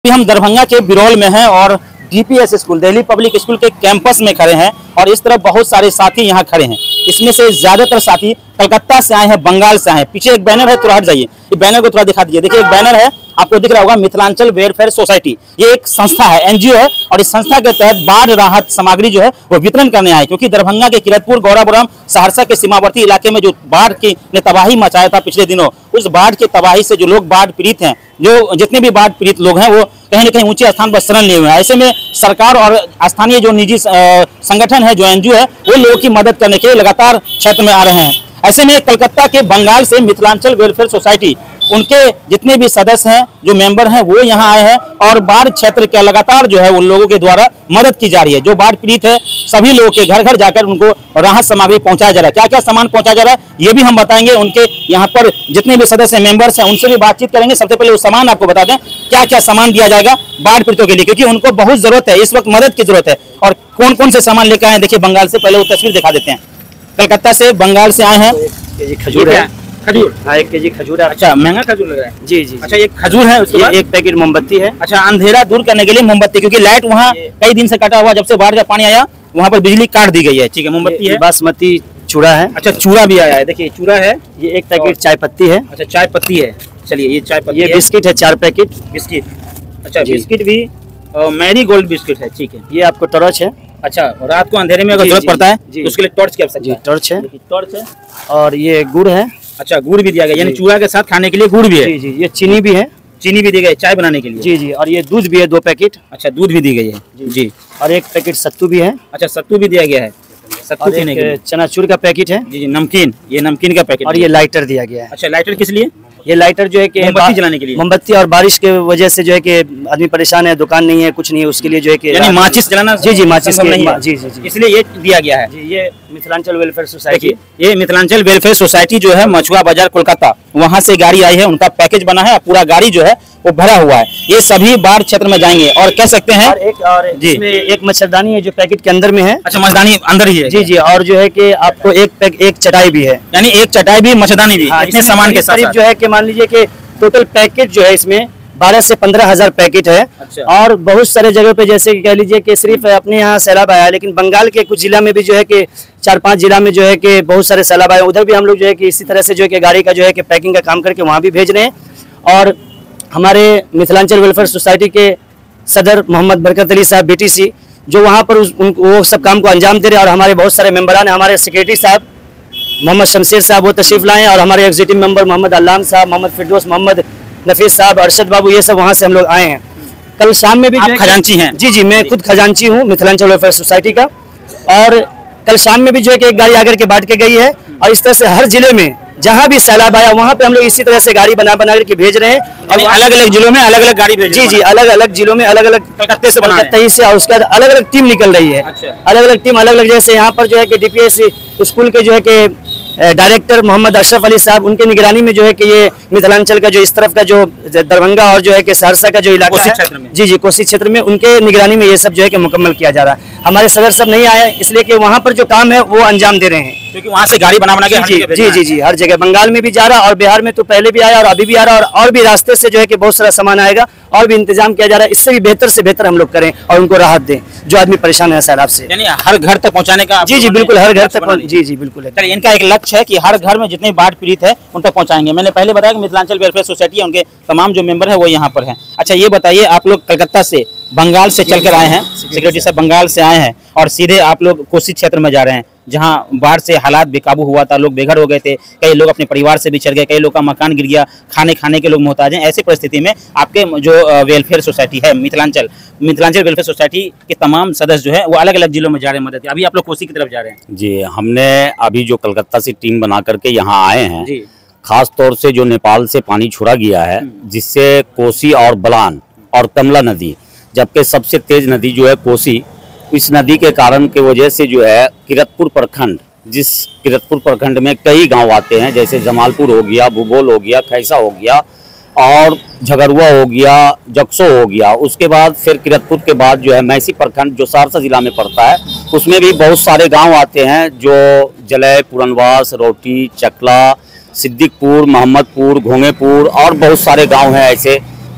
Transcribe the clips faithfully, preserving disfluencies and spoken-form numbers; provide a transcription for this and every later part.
अभी हम दरभंगा के बिरौल में हैं और DPS school Delhi public school के कैंपस में खड़े हैं और इस तरफ बहुत सारे साथी यहाँ खड़े हैं। इसमें से ज्यादातर साथी कलकत्ता से आए हैं, बंगाल से आए हैं। पीछे एक बैनर है, थोड़ा हट जाइए, ये बैनर को थोड़ा दिखा दीजिए। देखिए एक बैनर है, आपको दिख रहा होगा, मिथिलांचल वेलफेयर सोसाइटी। ये एक संस्था है, एनजीओ है और इस संस्था के तहत बाढ़ राहत सामग्री जो है वो वितरण करने आए, क्योंकि दरभंगा के किरतपुर, गौराबोराम, सहरसा के सीमावर्ती इलाके में जो बाढ़ की ने तबाही मचाया था पिछले दिनों, उस बाढ़ की तबाही से जो लोग बाढ़ पीड़ित हैं, जो जितने भी बाढ़ पीड़ित लोग हैं वो कहीं ना कहीं ऊंचे स्थान पर शरण लिए हुए हैं। ऐसे में सरकार और स्थानीय जो निजी संगठन है, जो एनजीओ है, वो लोगों की मदद करने के लिए लगातार क्षेत्र में आ रहे हैं। ऐसे में कलकत्ता के बंगाल से मिथिलांचल वेलफेयर सोसाइटी, उनके जितने भी सदस्य हैं, जो मेंबर हैं, वो यहाँ आए हैं और बाढ़ क्षेत्र के लगातार जो है उन लोगों के द्वारा मदद की जा रही है। जो बाढ़ पीड़ित है, सभी लोगों के घर घर जाकर उनको राहत सामग्री पहुंचाया जा रहा है। क्या क्या सामान पहुंचाया जा रहा है ये भी हम बताएंगे। उनके यहाँ पर जितने भी सदस्य मेंबर्स हैं उनसे भी बातचीत करेंगे। सबसे पहले वो सामान आपको बता दें, क्या क्या सामान दिया जाएगा बाढ़ पीड़ितों के लिए, क्योंकि उनको बहुत जरूरत है, इस वक्त मदद की जरूरत है। और कौन कौन से सामान लेकर आए, देखिए बंगाल से, पहले वो तस्वीर दिखा देते हैं। कलकत्ता से बंगाल से आए हैं। खजूर है, खजूर, हाँ एक केजी खजूर है। अच्छा, महंगा खजूर लग रहा है। जी जी। अच्छा, ये खजूर है, उसके बाद एक पैकेट मोमबत्ती है। अच्छा, अंधेरा दूर करने के लिए मोमबत्ती, क्योंकि लाइट वहाँ कई दिन से कटा हुआ, जब से बाढ़ का पानी आया वहाँ पर बिजली काट दी गई है। ठीक है, मोमबत्ती है। बासमती चूड़ा है। अच्छा, चूड़ा भी आया है, देखिए चूड़ा है। ये एक पैकेट चाय पत्ती है। अच्छा, चाय पत्ती है। चलिए, ये चाय पत्ती, ये बिस्किट है, चार पैकेट बिस्किट। अच्छा, बिस्किट भी मैरी गोल्ड बिस्किट है। ठीक है। ये आपको टॉर्च है। अच्छा, रात को अंधेरे में अगर जरूरत पड़ता है तो उसके लिए टॉर्च की आवश्यकता है। टॉर्च है, टॉर्च है। और ये गुड़ है। अच्छा, गुड़ भी दिया गया, यानी चूड़ा के साथ खाने के लिए गुड़ भी है। जी जी। ये चीनी भी है। चीनी भी दी गई चाय बनाने के लिए। जी जी। और ये दूध भी है, दो पैकेट। अच्छा, दूध भी दी गई है। जी। और एक पैकेट सत्तू भी है। अच्छा, सत्तू भी दिया गया है, सत्तू पीने के लिए। चनाचूर का पैकेट है। जी जी। नमकीन, ये नमकीन का पैकेट। और ये लाइटर दिया गया है। अच्छा, लाइटर किस लिए? ये लाइटर जो है कि मोमबत्ती जलाने के लिए। मोमबत्ती, और बारिश के वजह से जो है कि आदमी परेशान है, दुकान नहीं है, कुछ नहीं है, उसके लिए जो है कि यानी माचिस जलाना। जी जी, माचिस नहीं है। जी जी जी, इसलिए ये दिया गया है। जी। ये मिथिलांचल वेलफेयर सोसाइटी, ये मिथिलांचल वेलफेयर सोसाइटी जो है मछुआ बाजार कोलकाता, वहाँ से गाड़ी आई है, उनका पैकेज बना है, पूरा गाड़ी जो है वो भरा हुआ है। ये सभी बाढ़ क्षेत्र में जाएंगे और कह सकते हैं। और एक और इसमें एक मच्छरदानी है जो पैकेट के अंदर में है। अच्छा, मच्छरदानी अंदर ही है। जी जी। और जो है कि आपको एक पैक एक चटाई भी है, यानी एक चटाई भी, मच्छरदानी भी। हाँ, इतने सामान के साथ जो है कि मान लीजिए कि टोटल पैकेट जो है इसमें बारह से पंद्रह हजार पैकेट है। अच्छा। और बहुत सारे जगह पे जैसे कह लीजिए कि सिर्फ अपने यहाँ सैलाब आया है, लेकिन बंगाल के कुछ जिला में भी जो है कि चार पांच जिला में जो है कि बहुत सारे सैलाब आए, उधर भी हम लोग जो है कि इसी तरह से जो है कि गाड़ी का जो है कि पैकिंग का काम करके वहाँ भी भेज रहे हैं। और हमारे मिथिलांचल वेलफेयर सोसाइटी के सदर मोहम्मद बरकत अली साहब बीटीसी, जो वहाँ पर उस, उन, वो सब काम को अंजाम दे रहे हैं। और हमारे बहुत सारे मेम्बरान हैं, हमारे सेक्रेटरी साहब मोहम्मद शमशेर साहब वो तशरीफ लाए, और हमारे एग्जीक्यूटिव मेंबर मोहम्मद अल्लाम साहब, मोहम्मद फिरदौस, मोहम्मद नफीस साहब, अरशद बाबू, ये सब वहाँ से हम लोग आए हैं। कल शाम में भी आप खजांची हैं? जी जी, मैं खुद खजांची हूँ मिथिलांचल वेलफेयर सोसाइटी का। और कल शाम में भी जो है कि एक गाड़ी आकर के बांट के गई है, और इस तरह से हर जिले में जहाँ भी सैलाब आया वहाँ पे हम लोग इसी तरह से गाड़ी बना बना करके भेज रहे हैं। और अलग अलग जिलों में अलग अलग गाड़ी भेज। जी जी, अलग अलग जिलों में अलग अलग कलकत्ते से कलकत्ता ही से, और उसके बाद अलग अलग टीम निकल रही है। अच्छा। अलग अलग टीम, अलग अलग, जैसे यहाँ पर जो है कि डीपीएस स्कूल के जो है कि डायरेक्टर मोहम्मद अशरफ अली साहब, उनके निगरानी में जो है कि ये मिथिलांचल का जो इस तरफ का जो दरभंगा और जो है कि सहरसा का जो इलाका है, जी जी, कोसी क्षेत्र में, उनके निगरानी में ये सब जो है कि मुकम्मल किया जा रहा है। हमारे सदर सब नहीं आए, इसलिए कि वहाँ पर जो काम है वो अंजाम दे रहे हैं, क्योंकि वहाँ से गाड़ी बना बना के। जी जी जी जी, हर जगह बंगाल में भी जा रहा है, और बिहार में तो पहले भी आया और अभी भी आ रहा है, और और भी रास्ते से जो है कि बहुत सारा सामान आएगा, और भी इंतजाम किया जा रहा है। इससे भी बेहतर से बेहतर हम लोग करें और उनको राहत दें जो आदमी परेशान है सैलाब से। यानी हर घर तक पहुँचाने का। जी जी बिल्कुल, हर घर तक। जी जी बिल्कुल। चलिए, इनका एक लक्ष्य है कि हर घर में जितने बाढ़ पीड़ित है उन तक पहुँचाएंगे। मैंने पहले बताया कि मिथिलांचल वेलफेयर सोसाइटी है, उनके तमाम जो मेंबर है वो यहाँ पर हैं। अच्छा, ये बताइए, आप लोग कलकत्ता से, बंगाल से चलकर आए हैं, सेक्रेटरी साहब बंगाल से आए हैं, और सीधे आप लोग कोसी क्षेत्र में जा रहे हैं, जहां बाढ़ से हालात बेकाबू हुआ था, लोग बेघर हो गए थे, कई लोग अपने परिवार से बिछड़ गए, कई लोग का मकान गिर गया, खाने खाने के लोग मोहताज हैं। ऐसी परिस्थिति में आपके जो वेलफेयर सोसाइटी है, मिथिलांचल मिथिलांचल वेलफेयर सोसाइटी के तमाम सदस्य जो है वो अलग अलग जिलों में जा रहे हैं मदद। अभी आप लोग कोसी की तरफ जा रहे हैं। जी, हमने अभी जो कलकत्ता से टीम बना करके यहाँ आए हैं, जी, खास तौर से जो नेपाल से पानी छोड़ा गया है, जिससे कोसी और बलान और कमला नदी, जबकि सबसे तेज नदी जो है कोसी, इस नदी के कारण के वजह से जो है किरतपुर प्रखंड, जिस किरतपुर प्रखंड में कई गांव आते हैं, जैसे जमालपुर हो गया, भूगोल हो गया, खैसा हो गया, और झगरुआ हो गया, जक्सो हो गया, उसके बाद फिर किरतपुर के बाद जो है मैसी प्रखंड जो सहरसा जिला में पड़ता है, उसमें भी बहुत सारे गांव आते हैं, जो जलय, पुरनवास, रोटी, चकला, सिद्दीकपुर, मोहम्मदपुर, घोंगेपुर और बहुत सारे गांव हैं ऐसे,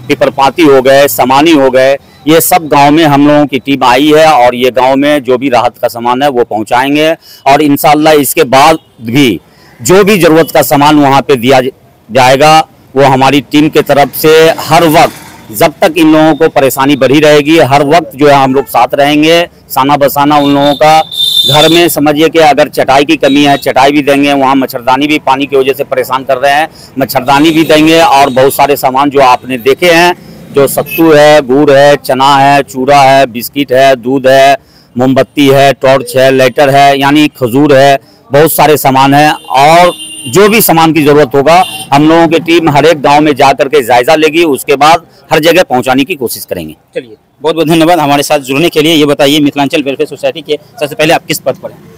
पिपरपाती हो गए, समानी हो गए, ये सब गांव में हम लोगों की टीम आई है और ये गांव में जो भी राहत का सामान है वो पहुंचाएंगे। और इंशाल्लाह इसके बाद भी जो भी जरूरत का सामान वहां पे दिया जाएगा वो हमारी टीम के तरफ से हर वक्त, जब तक इन लोगों को परेशानी बढ़ी रहेगी, हर वक्त जो है हम लोग साथ रहेंगे। साना बसाना उन लोगों का घर में समझिए कि अगर चटाई की कमी है चटाई भी देंगे, वहाँ मच्छरदानी भी पानी की वजह से परेशान कर रहे हैं, मच्छरदानी भी देंगे। और बहुत सारे सामान जो आपने देखे हैं, जो सत्तू है, गुड़ है, चना है, चूड़ा है, बिस्किट है, दूध है, मोमबत्ती है, टॉर्च है, लाइटर है, यानी खजूर है, बहुत सारे सामान है। और जो भी सामान की जरूरत होगा हम लोगों की टीम हर एक गांव में जा करके जायजा लेगी, उसके बाद हर जगह पहुंचाने की कोशिश करेंगे। चलिए, बहुत बहुत धन्यवाद हमारे साथ जुड़ने के लिए। ये बताइए, मिथिलांचल वेलफेयर सोसाइटी के सबसे पहले आप किस पद पर हैं?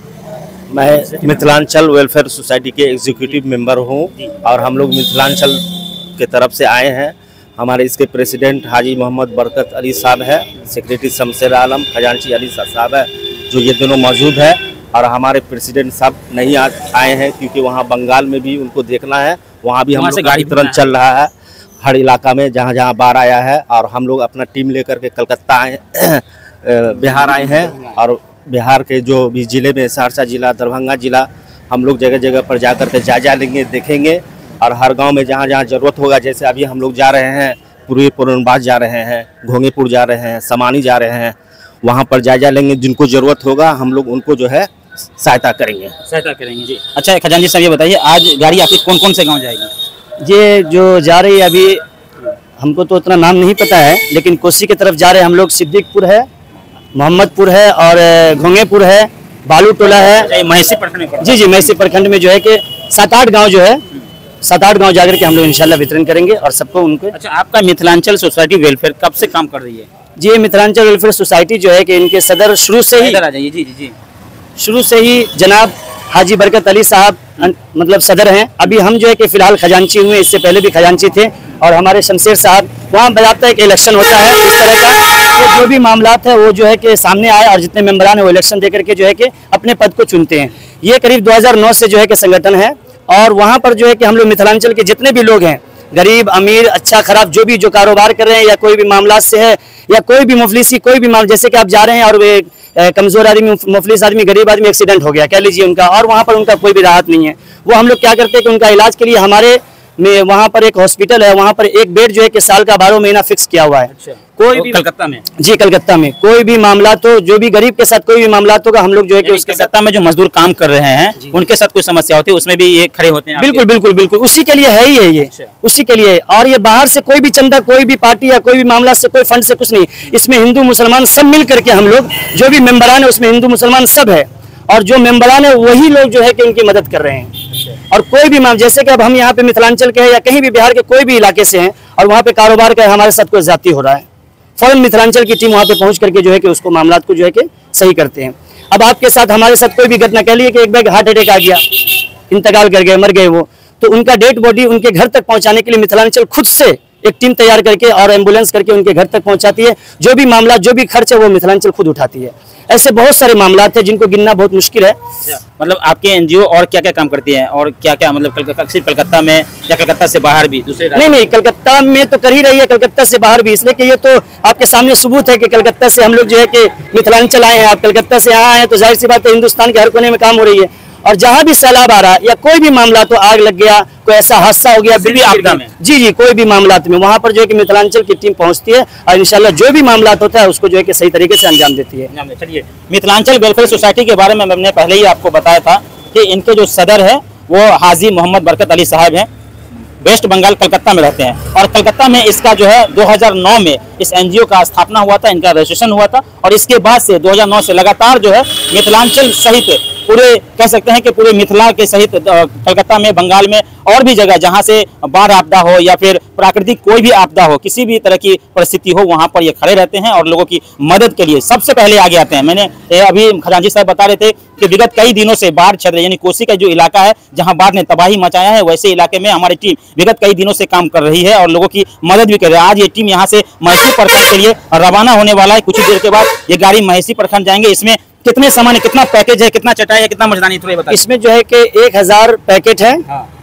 मैं मिथिलांचल वेलफेयर सोसाइटी के एग्जीक्यूटिव मेंबर हूं और हम लोग मिथिलांचल के तरफ से आए हैं। हमारे इसके प्रेसिडेंट हाजी मोहम्मद बरकत अली साहब है, सेक्रेटरी शमशेर आलम, खजांची अली साहब है, जो ये दोनों मौजूद है। और हमारे प्रेसिडेंट साहब नहीं आ, आए हैं क्योंकि वहाँ बंगाल में भी उनको देखना है, वहाँ भी हम लोग गाड़ी तुरंत चल रहा है हर इलाका में जहाँ जहाँ बाढ़ आया है। और हम लोग अपना टीम लेकर के कलकत्ता आए बिहार आए हैं और बिहार के जो भी ज़िले में, सहरसा जिला, दरभंगा जिला, हम लोग जगह जगह पर जा कर के जायजा लेंगे, देखेंगे। और हर गांव में जहाँ जहाँ ज़रूरत होगा, जैसे अभी हम लोग जा रहे हैं पूर्वी पूर्णबास जा रहे हैं, घोंगेपुर जा रहे हैं, समानी जा रहे हैं, वहाँ पर जायजा लेंगे। जिनको ज़रूरत होगा हम लोग उनको जो है सहायता करेंगे सहायता करेंगे जी। अच्छा खजांची साहब, ये बताइए, आज गाड़ी आपकी कौन कौन से गाँव जाएगी? ये जो जा रही है अभी हमको तो उतना नाम नहीं पता है, लेकिन कोसी की तरफ जा रहे हैं हम लोग। सिद्दीकपुर है, मोहम्मदपुर है और घोंगेपुर है, बालू टोला है, महिषी प्रखंड में। जी जी महिषी प्रखंड में जो है कि सात आठ गांव जो है, सात आठ गांव जाकर के हम लोग इंशाल्लाह वितरण करेंगे और सबको उनको। अच्छा, आपका मिथिलांचल सोसाइटी वेलफेयर कब से काम कर रही है? जी, मिथिलांचल वेलफेयर सोसाइटी जो है कि इनके सदर शुरू से ही आ जाइए जी जी जी शुरू से ही जनाब हाजी बरकत अली साहब मतलब सदर हैं। अभी हम जो है कि फिलहाल खजांची हुए, इससे पहले भी खजांची थे। और हमारे शमशेर साहब, वहाँ बजाता एक इलेक्शन होता है इस तरह का, तो जो भी मामलात है वो जो है कि सामने आए और जितने मेंबरान है वो इलेक्शन देकर के जो है कि अपने पद को चुनते हैं। ये करीब दो हज़ार नौ से जो है कि संगठन है और वहाँ पर जो है कि हम लोग मिथिलांचल के जितने भी लोग हैं, गरीब अमीर, अच्छा खराब, जो भी जो कारोबार कर रहे हैं या कोई भी मामला से है या कोई भी मुफलिसी, कोई भी मामला, जैसे कि आप जा रहे हैं और वे कमजोर आदमी, मुफलिस आदमी, गरीब आदमी एक्सीडेंट हो गया कह लीजिए उनका, और वहाँ पर उनका कोई भी राहत नहीं है, वो हम लोग क्या करते हैं कि उनका इलाज के लिए हमारे में वहाँ पर एक हॉस्पिटल है, वहाँ पर एक बेड जो है कि साल का बारह महीना फिक्स किया हुआ है। अच्छा, कोई भी कलकत्ता में? जी, कलकत्ता में कोई भी मामला, तो जो भी गरीब के साथ कोई भी मामला होगा हम लोग जो है कि उसके कलकत्ता में जो मजदूर काम कर रहे हैं उनके साथ कोई समस्या होती है उसमें भी ये खड़े होते हैं? बिल्कुल बिल्कुल बिल्कुल, उसी के लिए है ही है ये, उसी के लिए। और ये बाहर से कोई भी चंदा, कोई भी पार्टी या कोई भी मामला से, कोई फंड से कुछ नहीं, इसमें हिंदू मुसलमान सब मिल करके हम लोग, जो भी मेंबरान है उसमें हिंदू मुसलमान सब है, और जो मेंबरान है वही लोग जो है कि उनकी मदद कर रहे हैं। और कोई भी मामला, जैसे कि अब हम यहाँ पे मिथिलांचल के हैं या कहीं भी बिहार के कोई भी इलाके से हैं और वहाँ पे कारोबार का हमारे साथ कोई ज्यादती हो रहा है, फौरन मिथिलांचल की टीम वहाँ पे पहुँच करके जो है कि उसको मामला को जो है कि सही करते हैं। अब आपके साथ, हमारे साथ कोई भी घटना, कह लिए कि एक बैग हार्ट अटैक आ गया, इंतकाल कर गए, मर गए वो, तो उनका डेड बॉडी उनके घर तक पहुँचाने के लिए मिथिलांचल खुद से एक टीम तैयार करके और एम्बुलेंस करके उनके घर तक पहुँचाती है। जो भी मामला, जो भी खर्च है वो मिथिलांचल खुद उठाती है। ऐसे बहुत सारे मामला थे जिनको गिनना बहुत मुश्किल है। मतलब आपके एनजीओ और क्या क्या काम करती है और क्या क्या, मतलब कलकत्ता, सिर्फ कलकत्ता में या कलकत्ता से बाहर भी दूसरे? नहीं नहीं, कलकत्ता में तो कर ही रही है, कलकत्ता से बाहर भी, इसलिए कि ये तो आपके सामने सबूत है कि कलकत्ता से हम लोग जो है कि मिथिलांचल आए हैं। आप कलकत्ता से यहाँ आए हैं तो जाहिर सी बात है हिंदुस्तान के हर कोने में काम हो रही है। और जहाँ भी सैलाब आ रहा है या कोई भी मामला, तो आग लग गया, कोई ऐसा हादसा हो गया, भी आपदा में, जी जी, कोई भी मामला में वहाँ पर जो है कि मिथिलांचल की टीम पहुँचती है और इंशाल्लाह जो भी मामला होता है उसको जो है कि सही तरीके से अंजाम देती है। चलिए, मिथिलांचल वेलफेयर सोसाइटी के बारे में मैंने पहले ही आपको बताया था कि इनके जो सदर है वो हाजी मोहम्मद बरकत अली साहब हैं, वेस्ट बंगाल कलकत्ता में रहते हैं। और कलकत्ता में इसका जो है दो हज़ार नौ में इस एनजीओ का स्थापना हुआ था, इनका रजिस्ट्रेशन हुआ था। और इसके बाद से दो हज़ार नौ से लगातार जो है मिथिलांचल सहित पूरे, कह सकते हैं कि पूरे मिथिला के सहित कलकत्ता में, बंगाल में और भी जगह जहां से बाढ़ आपदा हो या फिर प्राकृतिक कोई भी आपदा हो, किसी भी तरह की परिस्थिति हो, वहां पर ये खड़े रहते हैं और लोगों की मदद के लिए सबसे पहले आगे आते हैं। मैंने अभी खजांची साहब बता रहे थे कि विगत कई दिनों से बाढ़ क्षेत्र यानी कोसी का जो इलाका है जहां बाढ़ ने तबाही मचाया है, वैसे इलाके में हमारी टीम विगत कई दिनों से काम कर रही है और लोगों की मदद भी कर रही है। आज ये टीम यहाँ से महिषी प्रखंड के लिए रवाना होने वाला है। कुछ ही देर के बाद ये गाड़ी महिषी प्रखंड जाएंगे। इसमें कितने सामान है, कितना पैकेज है, कितना चटाई है, कितना मर्दानी, थोड़ा बताइए। इसमें जो है कि एक हजार पैकेट है, हाँ।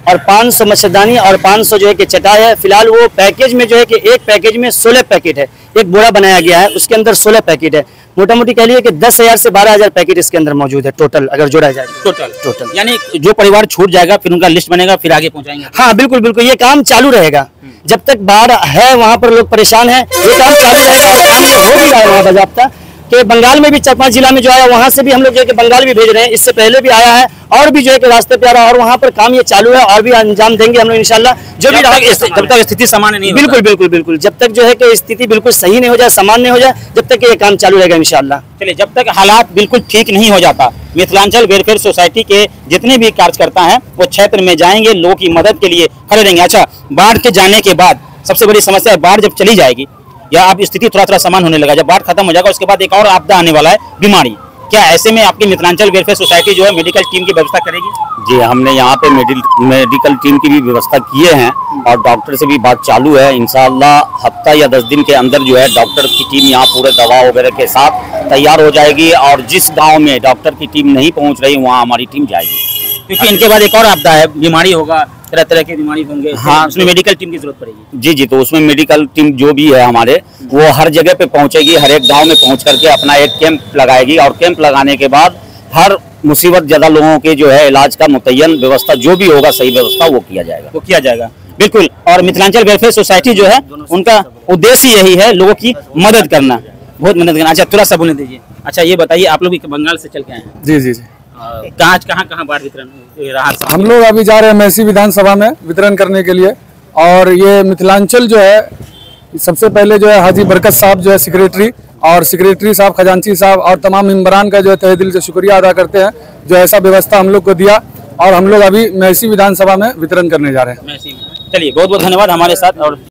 और पाँच सौ मच्छरदानी और पाँच सौ जो है कि चटाई है। फिलहाल वो पैकेज में जो है कि एक पैकेज में सोलह पैकेट है, एक बोरा बनाया गया है, उसके अंदर सोलह पैकेट है। मोटा मोटी कह लिए कि दस हजार से बारह हजार पैकेट इसके अंदर मौजूद है टोटल, अगर जोड़ा जाए टोटल टोटल। यानी जो परिवार छूट जाएगा फिर उनका लिस्ट बनेगा, फिर आगे पहुंचाएंगे। हाँ बिल्कुल बिल्कुल, ये काम चालू रहेगा जब तक बाढ़ है, वहाँ पर लोग परेशान हैं, ये काम चालू रहेगा और काम हो भी रहा है वहाँ बाज़ाब्ता कि बंगाल में भी चार पांच जिला में जो आया वहाँ से भी हम लोग जो है कि बंगाल भी भेज रहे हैं, इससे पहले भी आया है और भी जो है कि रास्ते पे आ रहा है और वहाँ पर काम ये चालू है और भी अंजाम देंगे हम लोग इंशाल्लाह। जो भी जब तक स्थिति सामान्य नहीं होगा। बिल्कुल बिल्कुल बिल्कुल, जब तक जो है कि स्थिति बिल्कुल सही नहीं हो जाए, सामान्य हो जाए, जब तक ये काम चालू रहेगा इंशाल्लाह। चलिए, जब तक हालात बिल्कुल ठीक नहीं हो जाता, मिथिलांचल वेलफेयर सोसाइटी के जितने भी कार्यकर्ता हैं वो क्षेत्र में जाएंगे, लोगों की मदद के लिए खड़े रहेंगे। अच्छा, बाढ़ के जाने के बाद सबसे बड़ी समस्या है, बाढ़ जब चली जाएगी या अब स्थिति थोड़ा थोड़ा सामान होने लगा, जब बाढ़ खत्म हो जाएगा उसके बाद एक और आपदा आने वाला है, बीमारी। क्या ऐसे में आपकी मिथिलांचल वेलफेयर सोसाइटी जो है मेडिकल टीम की व्यवस्था करेगी? जी, हमने यहाँ पे मेडिकल टीम की भी व्यवस्था किए हैं और डॉक्टर से भी बात चालू है। इंशाल्लाह हफ्ता या दस दिन के अंदर जो है डॉक्टर की टीम यहाँ पूरे दवा वगैरह के साथ तैयार हो जाएगी और जिस गाँव में डॉक्टर की टीम नहीं पहुँच रही वहाँ हमारी टीम जाएगी, क्योंकि इनके बाद एक और आपदा है, बीमारी होगा, तरह तरह की बीमारी होंगे। हाँ, उसमें मेडिकल टीम की जरूरत पड़ेगी। जी जी, तो उसमें मेडिकल टीम जो भी है हमारे, वो हर जगह पे पहुंचेगी, हर एक गांव में पहुंच करके अपना एक कैंप लगाएगी और कैंप लगाने के बाद हर मुसीबत ज़्यादा लोगों के जो है इलाज का मुतय्यन व्यवस्था जो भी होगा, सही व्यवस्था वो किया जाएगा वो किया जाएगा बिल्कुल। और मिथिलांचल वेलफेयर सोसाइटी जो है उनका उद्देश्य यही है, लोगों की मदद करना, बहुत मदद करना। अच्छा, थोड़ा सा बोलने दीजिए। अच्छा, ये बताइए, आप लोग बंगाल से चल के आए हैं? जी जी जी। कहाँ कहाँ कहाँ बाढ़ वितरण रहा? हम लोग अभी जा रहे हैं मैसी विधानसभा में वितरण करने के लिए और ये मिथिलांचल जो है सबसे पहले जो है हाजी बरकत साहब जो है सेक्रेटरी और सेक्रेटरी साहब, खजांची साहब और तमाम मेंबरान का जो है तहे दिल से शुक्रिया अदा करते हैं जो ऐसा व्यवस्था हम लोग को दिया और हम लोग अभी मैसी विधानसभा में वितरण करने जा रहे हैं। चलिए, बहुत बहुत धन्यवाद हमारे साथ। और